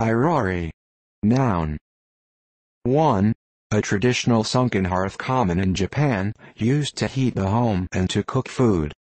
Irori. Noun. 1. A traditional sunken hearth common in Japan, used to heat the home and to cook food.